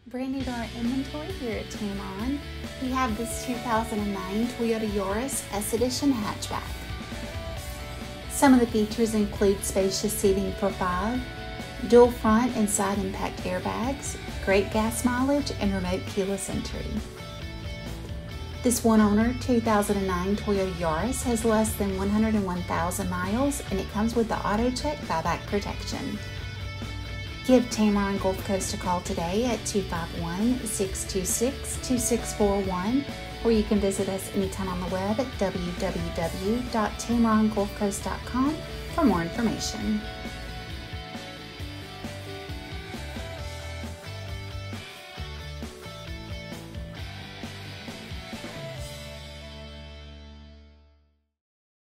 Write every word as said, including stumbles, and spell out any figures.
Brand new to our inventory here at Tameron, we have this two thousand nine Toyota Yaris S Edition Hatchback. Some of the features include spacious seating for five, dual front and side impact airbags, great gas mileage, and remote keyless entry. This one-owner two thousand nine Toyota Yaris has less than one hundred one thousand miles, and it comes with the AutoCheck buyback protection. Give Tameron Gulf Coast a call today at two five one, six two six, two six four one, or you can visit us anytime on the web at w w w dot tameron gulf coast dot com for more information.